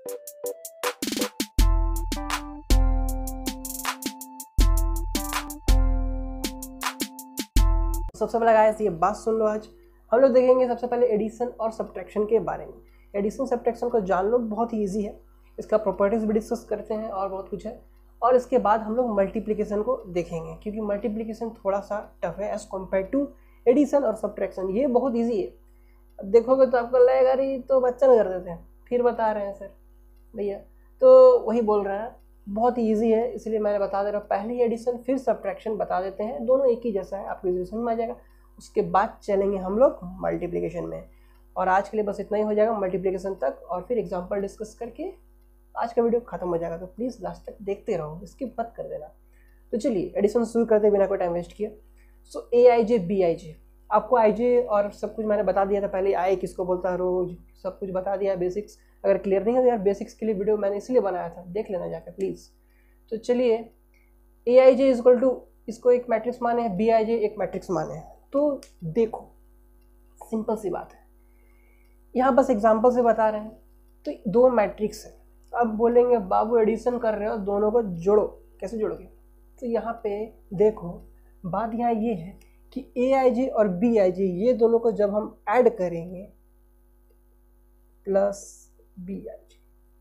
सबसे पहले गाइस ये बात सुन लो, आज हम लोग देखेंगे सबसे पहले एडिशन और सब्ट्रैक्शन के बारे में। एडिशन सब्ट्रैक्शन को जान लो, बहुत ही ईजी है, इसका प्रॉपर्टीज भी डिस्कस करते हैं और बहुत कुछ है। और इसके बाद हम लोग मल्टीप्लिकेशन को देखेंगे, क्योंकि मल्टीप्लिकेशन थोड़ा सा टफ है एज कम्पेयर टू एडिशन और सब्ट्रैक्शन। ये बहुत ईजी है, अब देखोगे तो आपको लगेगा अरे तो बच्चन कर देते हैं, फिर बता रहे हैं सर भैया, तो वही बोल रहे हैं, बहुत ईजी है इसलिए मैंने बता दे रहा हूँ। पहले एडिशन फिर सब्ट्रैक्शन बता देते हैं, दोनों एक ही जैसा है, आपको इजी समझ में आ जाएगा। उसके बाद चलेंगे हम लोग मल्टीप्लिकेशन में। और आज के लिए बस इतना ही हो जाएगा मल्टीप्लिकेशन तक, और फिर एग्जांपल डिस्कस करके आज का वीडियो खत्म हो जाएगा। तो प्लीज़ लास्ट तक देखते रहो, स्किप मत कर देना। तो चलिए एडिशन शुरू करते बिना कोई टाइम वेस्ट किए। सो AIJ BIJ, आपको IJ और सब कुछ मैंने बता दिया था पहले, आई किसको बोलता है रोज, सब कुछ बता दिया है, बेसिक्स। अगर क्लियर नहीं है तो यार बेसिक्स के लिए वीडियो मैंने इसलिए बनाया था, देख लेना जाकर प्लीज़। तो चलिए AIJ इक्वल टू, इसको एक मैट्रिक्स माने हैं, BIJ एक मैट्रिक्स माने हैं। तो देखो सिंपल सी बात है, यहाँ बस एग्जांपल से बता रहे हैं। तो दो मैट्रिक्स है, अब बोलेंगे बाबू एडिशन कर रहे हो दोनों को जोड़ो, कैसे जोड़ोगे? तो यहाँ पे देखो बात यहाँ ये है कि AIJ और BIJ ये दोनों को जब हम ऐड करेंगे प्लस BIJ,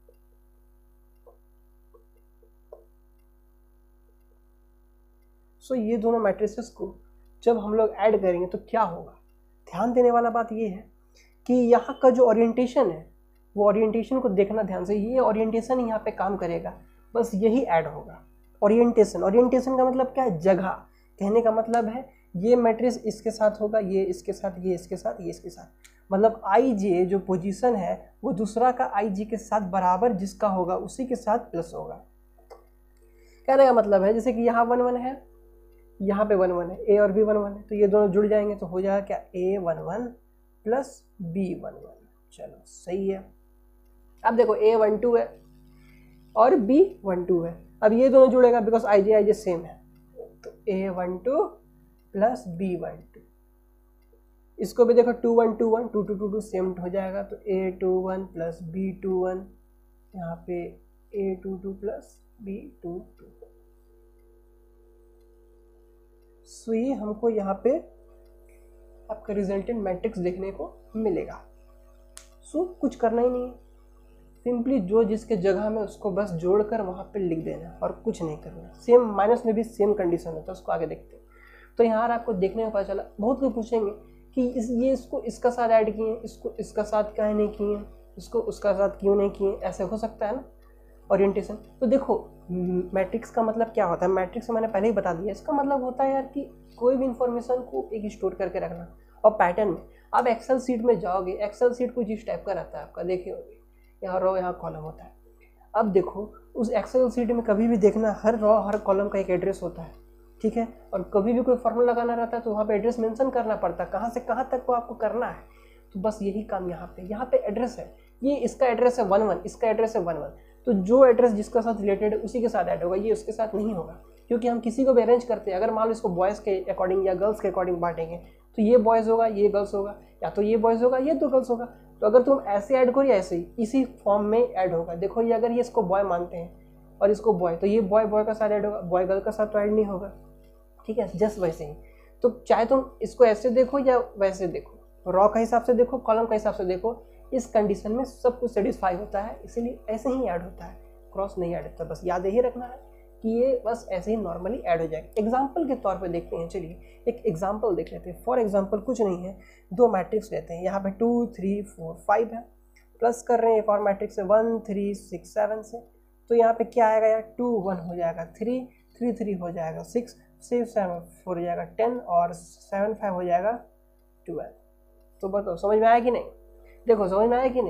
सो ये दोनों मैट्रिसेस को जब हम लोग ऐड करेंगे तो क्या होगा? ध्यान देने वाला बात ये है कि यहाँ का जो ओरिएंटेशन है वो ओरिएंटेशन को देखना ध्यान से, ये ओरिएंटेशन यहाँ पे काम करेगा, बस यही ऐड होगा। ओरिएंटेशन, ओरिएंटेशन का मतलब क्या है? जगह। कहने का मतलब है ये मैट्रिक्स इसके साथ होगा, ये इसके साथ, ये इसके साथ, ये इसके साथ, मतलब IJ जो पोजीशन है वो दूसरा का IJ के साथ बराबर जिसका होगा उसी के साथ प्लस होगा। कहने का मतलब है जैसे कि यहाँ 1 1 है, यहाँ पे 1 1 है, A और B 1 1 है, तो ये दोनों जुड़ जाएंगे तो हो जाएगा क्या? A 1 1 plus B 1 1। चलो सही है। अब देखो A 1 2 है और B 1 2 है, अब ये दोनों जुड़ेगा बिकॉज IJ सेम है, तो A 1 2 प्लस B 1 2। इसको भी देखो 2 1 2 1 2 2 2 2 सेम हो जाएगा, तो A 2 1 प्लस B 2 1, यहाँ पे A 2 2 प्लस B 2 2। सो ये हमको यहाँ पे आपका रिजल्टेंट मैट्रिक्स देखने को मिलेगा। सो कुछ करना ही नहीं है, सिंपली जो जिसके जगह में उसको बस जोड़कर वहाँ पे लिख देना और कुछ नहीं करना। सेम माइनस में भी सेम कंडीशन होता है, उसको आगे देखते हैं। तो यहाँ आपको देखने में पता चला, बहुत लोग पूछेंगे कि ये इसको इसका साथ ऐड किए, इसको इसका साथ क्या नहीं किए, इसको उसका साथ क्यों नहीं किए, ऐसे हो सकता है ना ओरिएंटेशन। तो देखो मैट्रिक्स का मतलब क्या होता है, मैट्रिक्स मैंने पहले ही बता दिया, इसका मतलब होता है यार कि कोई भी इंफॉर्मेशन को एक स्टोर करके रखना और पैटर्न में। आप एक्सेल सीट में जाओगे, एक्सेल सीट कुछ इस टाइप का रहता है आपका, देखे होगे यहाँ रो यहाँ कॉलम होता है। अब देखो उस एक्सेल सीट में कभी भी देखना हर रो हर कॉलम का एक एड्रेस होता है, ठीक है, और कभी भी कोई फॉर्मूला लगाना रहता है तो वहाँ पे एड्रेस मेंशन करना पड़ता है, कहाँ से कहाँ तक वो आपको करना है। तो बस यही काम यहाँ पे एड्रेस है, ये इसका एड्रेस है 1 1, इसका एड्रेस है 1 1, तो जो एड्रेस जिसका साथ रिलेटेड है उसी के साथ ऐड होगा, ये उसके साथ नहीं होगा। क्योंकि हम किसी को भी अरेंज करते हैं, अगर मान लो इसको बॉयज़ के अकॉर्डिंग या गर्ल्स के अकॉर्डिंग बांटेंगे तो ये बॉयज़ होगा, ये गर्ल्स होगा, या तो ये बॉयज़ होगा, ये तो गर्ल्स होगा। तो अगर तुम ऐसे ऐड करो या ऐसे ही इसी फॉर्म में ऐड होगा। देखो ये अगर ये इसको बॉय मानते हैं और इसको बॉय, तो ये बॉय बॉय का साथ ऐड होगा, बॉय गर्ल का साथ तो ऐड नहीं होगा, ठीक है, जस्ट वैसे ही। तो चाहे तुम इसको ऐसे देखो या वैसे देखो, रॉ का हिसाब से देखो, कॉलम का हिसाब से देखो, इस कंडीशन में सब कुछ सेटिस्फाई होता है, इसीलिए ऐसे ही ऐड होता है, क्रॉस नहीं ऐड होता। बस याद यही रखना है कि ये बस ऐसे ही नॉर्मली ऐड हो जाएगा। एग्जाम्पल के तौर पे देखते हैं, चलिए एक एग्जाम्पल देख लेते हैं। फॉर एग्जाम्पल कुछ नहीं है, दो मैट्रिक्स लेते हैं, यहाँ पे 2 3 4 5 है, प्लस कर रहे हैं एक और मैट्रिक्स है 1 3 6 7 से। तो यहाँ पे क्या आएगा यार, 2 1 हो जाएगा, 3 3 3 हो जाएगा, 6 6 7 4 हो जाएगा 10, और 7 5 हो जाएगा 12। तो बताओ समझ में आया कि नहीं? देखो समझ में आया कि नहीं?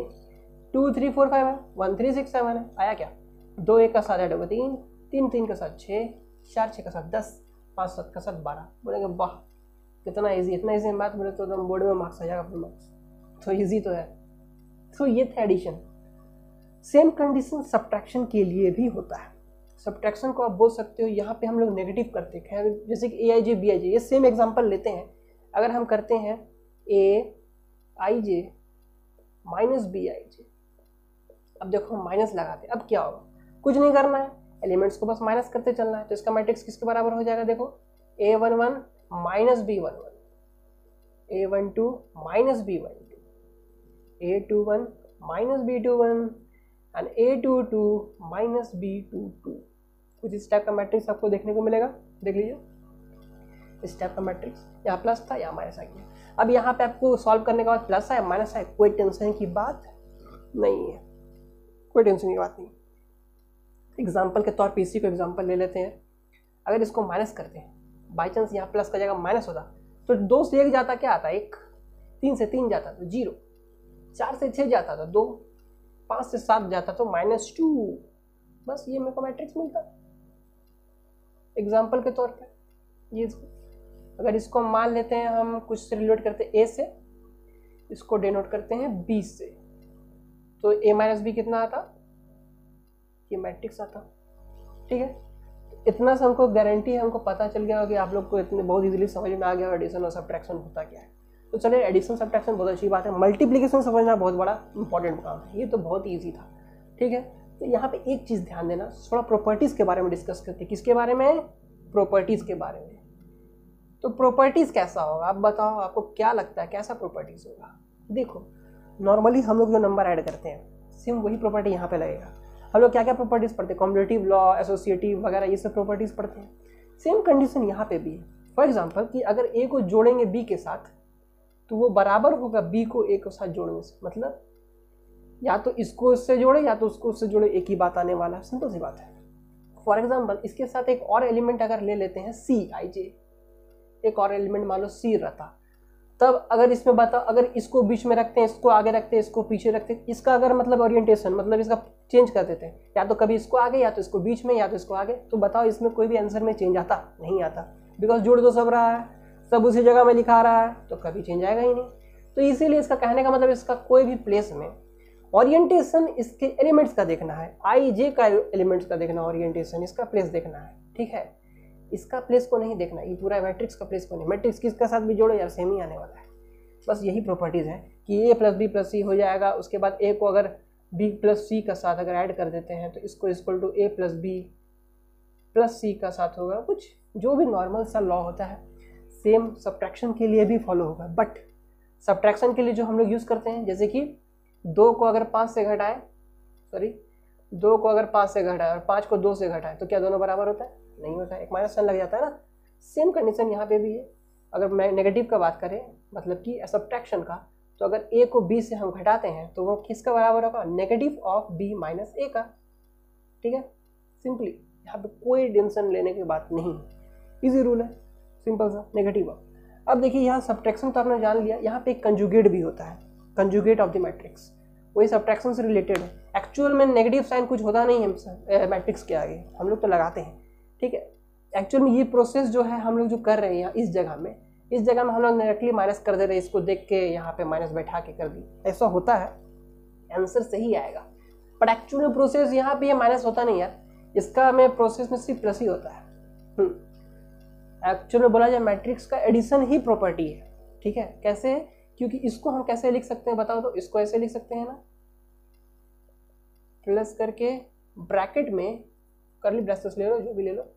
2 3 4 5 है, 1 3 6 7 है, आया क्या? 2 1 का साथ ऐड होगा 3 3 3 का साथ 6 4 6 का साथ 10 5 7 का साथ 12। बोलेंगे वाह कितना इजी, इतना इजी मैथ बोले तो एकदम बोर्ड में मार्क्स आ जाएगा, फुल मार्क्स। तो इजी तो है। तो ये था एडिशन। सेम कंडीशन सब्ट्रैक्शन के लिए भी होता है। सब्ट्रैक्शन को आप बोल सकते हो, यहाँ पे हम लोग नेगेटिव करते हैं, जैसे कि AIJ BIJ, ये सेम एग्जांपल लेते हैं। अगर हम करते हैं AIJ माइनस BIJ, अब अब देखो हम माइनस लगाते हैं, अब क्या होगा, कुछ नहीं करना है, एलिमेंट्स को बस माइनस करते चलना है। तो इसका मैट्रिक्स किसके बराबर हो जाएगा, देखो A11 minus B11, A12 minus B12, A21 minus B21 and A22 minus B22। कुछ इस टाइप का मैट्रिक्स आपको देखने को मिलेगा, देख लीजिए इस टाइप का मैट्रिक्स। यहाँ प्लस था, यहाँ माइनस आ गया। अब यहाँ पे आपको सॉल्व करने के बाद प्लस आए माइनस आए, कोई टेंशन की बात नहीं है, कोई टेंशन की बात नहीं। एग्जाम्पल के तौर पे इसी को एग्जाम्पल ले लेते हैं। अगर इसको माइनस करते हैं, बाई चांस यहाँ प्लस का जगह माइनस होता तो 2 से 1 जाता क्या आता, 1, 3 से 3 जाता तो 0, 4 से 6 जाता तो 2, 5 से 7 जाता तो -2। बस ये मेरे को मैट्रिक्स मिलता एग्जाम्पल के तौर पे। ये अगर इसको मान लेते हैं हम, कुछ से रिलेट करते हैं A से, इसको डिनोट करते हैं B से, तो A माइनस B कितना आता, ये मैट्रिक्स आता। ठीक है, इतना से हमको गारंटी है, हमको पता चल गया होगा कि आप लोग को इतने बहुत इजीली समझ में आ गया एडिशन और सब्ट्रैक्शन होता क्या है। तो चलिए, एडिशन सब्ट्रैक्शन बहुत अच्छी बात है, मल्टीप्लिकेशन समझना बहुत बड़ा इंपॉर्टेंट काम है, ये तो बहुत ईजी था। ठीक है, तो यहाँ पे एक चीज़ ध्यान देना, थोड़ा प्रॉपर्टीज़ के बारे में डिस्कस करते हैं। किसके बारे में, प्रॉपर्टीज़ के बारे में। तो प्रॉपर्टीज़ कैसा होगा, आप बताओ, आपको क्या लगता है कैसा प्रॉपर्टीज़ होगा। देखो नॉर्मली हम लोग जो नंबर ऐड करते हैं, सेम वही प्रॉपर्टी यहाँ पे लगेगा। हम लोग क्या क्या प्रॉपर्टीज़ पढ़ते हैं, कॉम्युलेटिव लॉ, एसोसिएटिव वगैरह, ये सब प्रॉपर्टीज़ पढ़ते हैं। सेम कंडीशन यहाँ पे भी है। फॉर एग्जांपल कि अगर ए को जोड़ेंगे बी के साथ तो वो बराबर होगा बी को ए के साथ जोड़ने से, मतलब या तो इसको इससे जोड़े या तो उसको उससे जोड़े, एक ही बात आने वाला है, सिंपल सी बात है। फॉर एग्जाम्पल इसके साथ एक और एलिमेंट अगर ले लेते हैं CIJ, एक और एलिमेंट मान लो C रहता, तब अगर इसमें बताओ, अगर इसको बीच में रखते हैं, इसको आगे रखते हैं, इसको पीछे रखते हैं, इसका अगर मतलब ओरिएंटेशन, मतलब इसका चेंज कर देते हैं, या तो कभी इसको आगे या तो इसको बीच में या तो इसको आगे, तो बताओ इसमें कोई भी आंसर में चेंज आता, नहीं आता, बिकॉज जुड़ तो सब रहा है, सब उसी जगह में लिखा रहा है, तो कभी चेंज आएगा ही नहीं। तो इसीलिए इसका कहने का मतलब इसका कोई भी प्लेस में ओरिएंटेशन इसके एलिमेंट्स का देखना है, IJ का एलिमेंट्स का देखना, ओरिएंटेशन इसका प्लेस देखना है। ठीक है, इसका प्लेस को नहीं देखना, ये पूरा मैट्रिक्स का प्लेस को नहीं, मैट्रिक्स किसका साथ भी जोड़ो यार सेम ही आने वाला है। बस यही प्रॉपर्टीज़ है कि A + B + C हो जाएगा, उसके बाद A को अगर B + C का साथ अगर ऐड कर देते हैं तो इसको equal to A + B + C का साथ होगा, कुछ जो भी नॉर्मल सा लॉ होता है सेम सब्ट्रैक्शन के लिए भी फॉलो होगा। बट सब्ट्रैक्शन के लिए जो हम लोग यूज़ करते हैं, जैसे कि 2 को अगर 5 से घटाए, 2 को अगर 5 से घटाए और 5 को 2 से घटाए तो क्या दोनों बराबर होता है, नहीं होता है, एक माइनस साइन लग जाता है ना। सेम कंडीशन यहाँ पे भी है। अगर मैं नेगेटिव का बात करें, मतलब कि सब्ट्रैक्शन का, तो अगर A को B से हम घटाते हैं तो वो किसका बराबर होगा, negative of B minus A का। ठीक है, सिंपली यहाँ पे कोई टेंशन लेने की बात नहीं, इजी रूल है, सिंपल सा, नेगेटिव ऑफ। अब देखिए यहाँ सब्ट्रैक्शन तो आपने जान लिया, यहाँ पे एक कंजुगेट भी होता है, कंजुगेट ऑफ द मैट्रिक्स, वही सब्ट्रैक्शन से रिलेटेड है। एक्चुअल में नेगेटिव साइन कुछ होता नहीं है मैट्रिक्स के आगे, हम लोग तो लगाते हैं। ठीक है, एक्चुअल में ये प्रोसेस जो है हम लोग जो कर रहे हैं इस जगह में हम लोग डायरेक्टली माइनस कर दे रहे हैं, इसको देख के यहाँ पे माइनस बैठा के कर दी, ऐसा होता है, आंसर सही आएगा। बट एक्चुअल में प्रोसेस यहाँ पे ये माइनस होता नहीं यार, इसका में प्रोसेस में सिर्फ प्लस ही होता है। एक्चुअल में बोला जाए मैट्रिक्स का एडिशन ही प्रॉपर्टी है। ठीक है, कैसे है, क्योंकि इसको हम कैसे लिख सकते हैं बताओ, तो इसको ऐसे लिख सकते हैं ना, प्लस करके ब्रैकेट में करली ब्रेसेस ले लो, जो भी ले लो,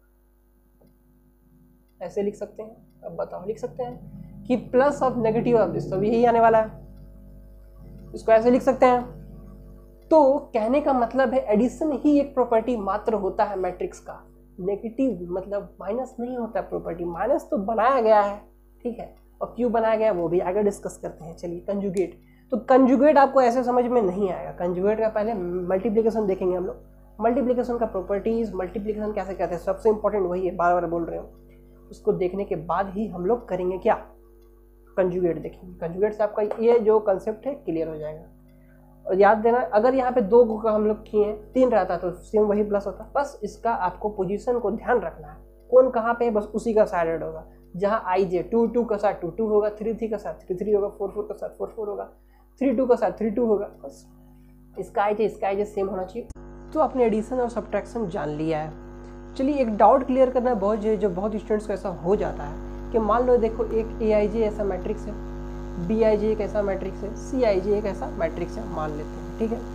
ऐसे लिख सकते हैं। अब बताओ, लिख सकते हैं कि plus of negative of this, तो यही आने वाला है, इसको ऐसे लिख सकते हैं। तो कहने का मतलब है एडिशन ही एक प्रॉपर्टी मात्र होता है मैट्रिक्स का, नेगेटिव मतलब माइनस नहीं होता प्रॉपर्टी, माइनस तो बनाया गया है। ठीक है, और क्यों बनाया गया वो भी आगे डिस्कस करते हैं। चलिए, कंजुगेट, तो कंजुगेट आपको ऐसे समझ में नहीं आएगा, कंजुगेट का पहले मल्टीप्लिकेशन देखेंगे हम लोग, मल्टीप्लिकेशन का प्रॉपर्टीज, मल्टीप्लिकेशन कैसे कहते हैं, सबसे इंपॉर्टेंट वही है, बार बार बोल रहे हो, उसको देखने के बाद ही हम लोग करेंगे क्या, कंजुगेट देखेंगे। कंजुगेट से आपका ये जो कंसेप्ट है क्लियर हो जाएगा। और याद देना, अगर यहाँ पे 2 का हम लोग किए 3 रहता तो सेम वही प्लस होता। बस इसका आपको पोजीशन को ध्यान रखना है, कौन कहाँ पे है, बस उसी का साइड ऐड होगा। जहाँ IJ 2 का साथ 2 होगा, 3 का साथ 3 होगा, 4 का साथ 4 होगा, 3 का साथ 3 होगा। बस इसका IJ सेम होना चाहिए। तो आपने एडिशन और सब्ट्रैक्शन जान लिया है। चलिए, एक डाउट क्लियर करना बहुत जो बहुत स्टूडेंट्स को ऐसा हो जाता है कि मान लो देखो एक AIJ ऐसा मैट्रिक्स है, BIJ एक ऐसा मैट्रिक्स है, CIJ एक ऐसा मैट्रिक्स है, मान लेते हैं। ठीक है,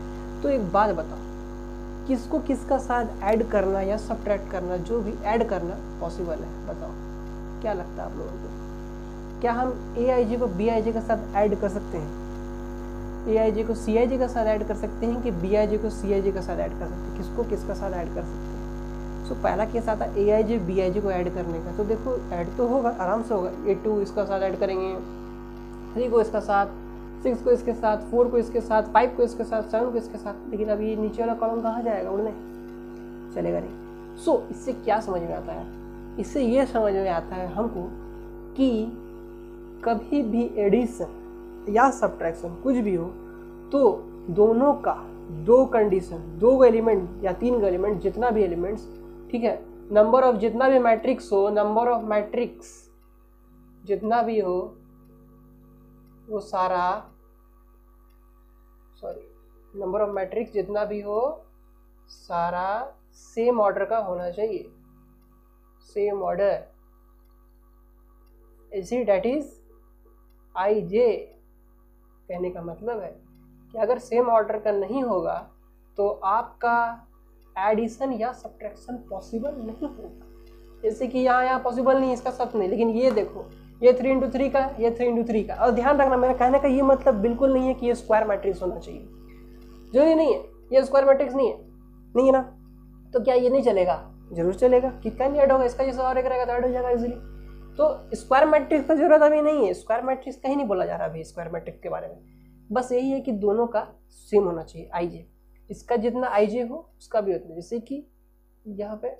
तो एक बात बताओ, किसको किसका साथ ऐड करना या सब्ट्रैक्ट करना, जो भी ऐड करना पॉसिबल है, बताओ क्या लगता है आप लोगों को? क्या हम AIJ को BIJ के साथ ऐड कर सकते हैं? AIJ को CIJ का साथ ऐड कर सकते हैं कि BIJ को CIJ का साथ ऐड कर सकते हैं? किसको किसका साथ ऐड कर सकते हैं? सो पहला केस आता है AIJ BIJ को ऐड करने का। तो देखो ऐड तो होगा, आराम से होगा। 8 इसका साथ ऐड करेंगे, 3 को इसका साथ, 6 को इसके साथ, 4 को इसके साथ, 5 को इसके साथ, 7 को इसके साथ। लेकिन अभी ये नीचे वाला कॉलम कहाँ जाएगा? उड़ने चलेगा नहीं। सो इससे क्या समझ में आता है? इससे ये समझ में आता है हमको कि कभी भी एडिशन या सब्ट्रैक्शन कुछ भी हो तो दोनों का 2 कंडीशन, 2 एलिमेंट या 3 एलिमेंट, जितना भी एलिमेंट्स, ठीक है, नंबर ऑफ जितना भी मैट्रिक्स हो, नंबर ऑफ मैट्रिक्स जितना भी हो वो सारा, नंबर ऑफ मैट्रिक्स जितना भी हो सारा सेम ऑर्डर का होना चाहिए, सेम ऑर्डर। इसी डेट इज IJ। कहने का मतलब है कि अगर सेम ऑर्डर का नहीं होगा तो आपका एडिशन या सब्ट्रैक्शन पॉसिबल नहीं होगा। जैसे कि यहाँ पॉसिबल नहीं, इसका सच नहीं। लेकिन ये देखो, ये 3 इंटू 3 का, ये 3 इंटू 3 का। और ध्यान रखना, मेरा कहने का ये मतलब बिल्कुल नहीं है कि ये स्क्वायर मैट्रिक्स होना चाहिए, जरूरी नहीं है। ये स्क्वायर मैट्रिक्स नहीं है ना, तो क्या ये नहीं चलेगा? जरूर चलेगा। कितना नहीं ऐड होगा, इसका जैसा और एक रहेगा तो ऐड हो जाएगा इजीली। तो स्क्वायर मैट्रिक्स का जरूरत अभी नहीं है, स्क्वायर मैट्रिक्स कहीं नहीं बोला जा रहा अभी स्क्वायर मैट्रिक्स के बारे में। बस यही है कि दोनों का सेम होना चाहिए IJ। इसका जितना IJ हो उसका भी उतना। जैसे कि यहाँ पे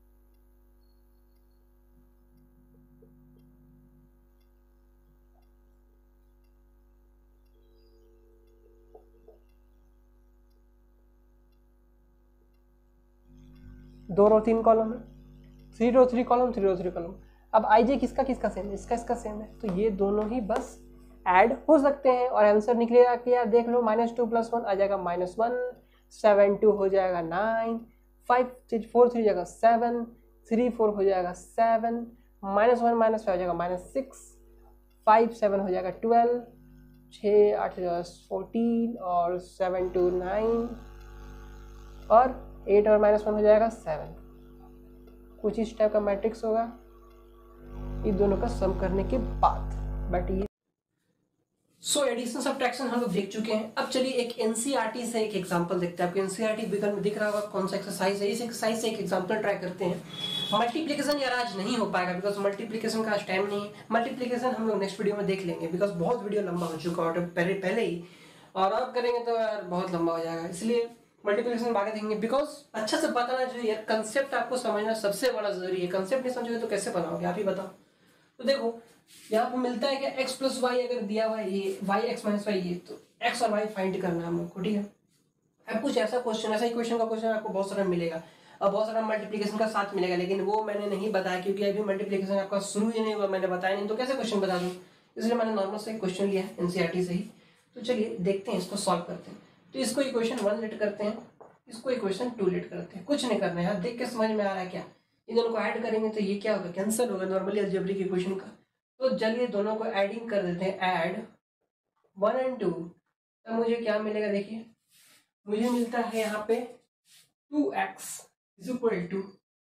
दो रो 3 कॉलम है, 3 रो 3 कॉलम, 3 रो 3 कॉलम। अब IJ किसका किसका सेम है? इसका सेम है, तो ये दोनों ही बस ऐड हो सकते हैं और आंसर निकलेगा कि यार देख लो, -2 + 1 आ जाएगा -1, 7 2 हो जाएगा 9, 5 4 3 जाएगा 7, 3 4 हो जाएगा 7, -1 -5 हो जाएगा -6, 5 7 हो जाएगा 12, 6 8 हो जाएगा 14 और 7 2 9 और 8 और -1 हो जाएगा 7। कुछ इस टाइप का मैट्रिक्स होगा इन दोनों का सम करने के बाद। बट ये सो एडिशन सब्ट्रैक्शन हम लोग देख चुके हैं। अब चलिए एक NCERT से एक एग्जांपल देखते हैं। आपको NCERT बिगन में दिख रहा होगा कौन सा एक्सरसाइज है। इस एक्सरसाइज से एक एग्जांपल ट्राई करते हैं। मल्टीप्लिकेशन यार आज नहीं हो पाएगा बिकॉज मल्टीप्लिकेशन का आज टाइम नहीं है। मल्टीप्लिकेशन हम लोग नेक्स्ट वीडियो में देख लेंगे बिकॉज बहुत वीडियो लंबा हो चुका है पहले ही, और अब करेंगे तो यार बहुत लंबा हो जाएगा, इसलिए मल्टीप्लिकेशन आगे देखेंगे। बिकॉज अच्छा से बताना चाहिए यार, कंसेप्ट आपको समझना सबसे बड़ा जरूरी है। कंसेप्ट नहीं समझोगे तो कैसे बनाओगे, आप ही बताओ। तो देखो यहाँ पे मिलता है कि x + y अगर दिया हुआ है ये y x - y ये, तो x और y फाइंड करना है हम लोग को, ठीक है। अब कुछ ऐसा क्वेश्चन, ऐसा ही क्वेश्चन का क्वेश्चन आपको बहुत सारा मिलेगा और बहुत सारा मल्टीप्लिकेशन का साथ मिलेगा, लेकिन वो मैंने नहीं बताया क्योंकि अभी मल्टीप्लिकेशन आपका शुरू ही नहीं हुआ, मैंने बताया नहीं तो कैसे क्वेश्चन बता दूं, इसलिए मैंने नॉर्मल से क्वेश्चन लिया है NCERT से ही। तो चलिए देखते हैं, इसको सॉल्व करते हैं। तो इसको इक्वेशन 1 लेट करते हैं, इसको इक्वेशन 2 लेट करते हैं। कुछ नहीं करना है, देख के समझ में आ रहा है क्या? इन दोनों को ऐड करेंगे तो ये क्या होगा? कैंसिल होगा नॉर्मली अलजेब्रिक इक्वेशन का। तो चलिए दोनों को एडिंग कर देते हैं, ऐड 1 और 2। तब मुझे क्या मिलेगा? देखिए मुझे मिलता है यहाँ पे 2x =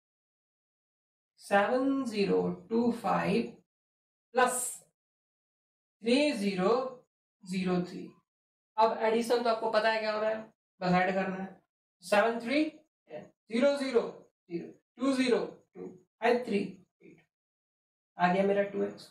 7025 प्लस 3003। अब एडिशन तो आपको पता है क्या हो रहा है, बस ऐड करना है। 7 3 0 0 0 2 0 2 5 3 8 आ गया मेरा 2x,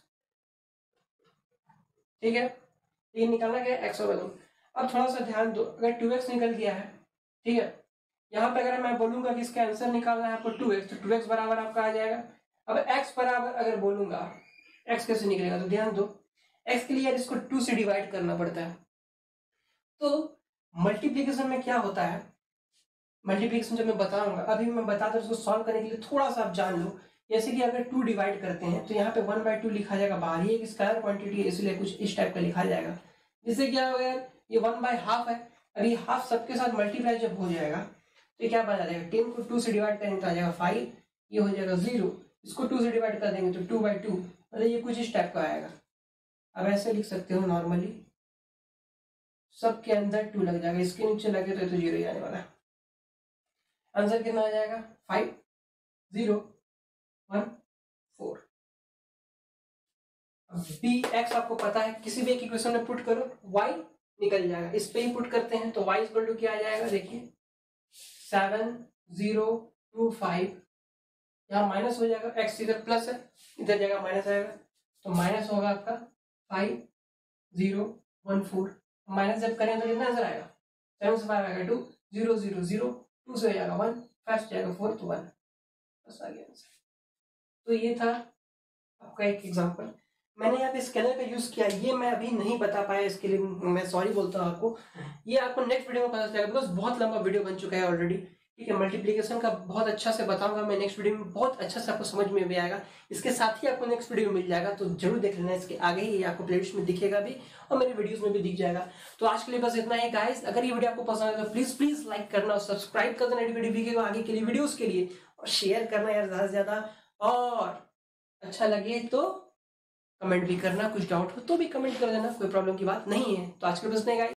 ठीक है। 3 निकालना क्या है? x और 1। अब थोड़ा सा ध्यान दो, अगर 2x निकल गया है, ठीक है, यहाँ पे अगर मैं बोलूंगा कि इसका आंसर निकालना है आपको 2x, तो 2x बराबर आपका आ जाएगा। अब x बराबर अगर बोलूंगा, x कैसे निकलेगा? तो ध्यान दो, x के लिए यार इसको 2 से डिवाइड करना पड़ता है। तो मल्टीप्लीकेशन में क्या होता है, मल्टीप्लीकेशन जब मैं बताऊंगा, अभी मैं बता दूं, इसको सॉल्व करने के लिए थोड़ा सा आप जान लो। जैसे कि अगर 2 डिवाइड करते हैं तो यहाँ पे 1/2 लिखा जाएगा, बाहर ही एक स्क्वायर क्वांटिटी है इसलिए कुछ इस टाइप का लिखा जाएगा। जिससे क्या होगा, ये 1/2 है। अभी हाफ सबके साथ मल्टीप्लाई जब हो जाएगा तो क्या बना जाएगा? 10 को 2 से डिवाइड करेंगे तो आ जाएगा 5, ये हो जाएगा 0। इसको 2 से डिवाइड कर देंगे तो 2/2, मतलब ये कुछ इस टाइप का आएगा। अब ऐसे लिख सकते हो नॉर्मली सबके अंदर 2 लग जाएगा, इसके नीचे लगे तो 0 ही आने वाला है। आंसर कितना आ जाएगा? 5 0 1 4। बी एक्स आपको पता है, किसी भी एक इक्वेशन में पुट करो y निकल जाएगा, इस पे ही पुट करते हैं तो y इक्वल टू क्या आ जाएगा? देखिए 7 0 2 5, यहाँ माइनस हो जाएगा, x इधर प्लस है, इधर जगह माइनस आएगा, तो माइनस होगा आपका 5 0 1 4। माइनस जब करें तो कितना आंसर आएगा? 7 से 5 आएगा 2 0 0 0, 2 से हो जाएगा 1, 5 से जाएगा 4 तो 1, बस आ गया आंसर। तो ये था आपका एक एग्जांपल। मैंने यहाँ पे स्केलर का यूज किया, ये मैं अभी नहीं बता पाया, इसके लिए मैं सॉरी बोलता हूँ आपको। ये आपको नेक्स्ट वीडियो में पता चलेगा, बिकॉज बहुत लंबा वीडियो बन चुका है ऑलरेडी। ठीक है, मल्टीप्लिकेशन का बहुत अच्छा से बताऊंगा मैं नेक्स्ट वीडियो में, बहुत अच्छा से आपको समझ में भी आएगा। इसके साथ ही आपको नेक्स्ट वीडियो मिल जाएगा, तो जरूर देख लेना, इसके आगे ही आपको प्लेलिस्ट में दिखेगा भी और मेरे वीडियोस में भी दिख जाएगा। तो आज के लिए बस इतना ही गाइस। अगर ये वीडियो आपको पसंद है तो प्लीज लाइक करना और सब्सक्राइब कर देना वीडियो आगे के लिए वीडियोस के लिए, और शेयर करना यार ज्यादा से ज्यादा, और अच्छा लगे तो कमेंट भी करना, कुछ डाउट हो तो भी कमेंट कर देना, कोई प्रॉब्लम की बात नहीं है। तो आज के बस नहीं गाइस।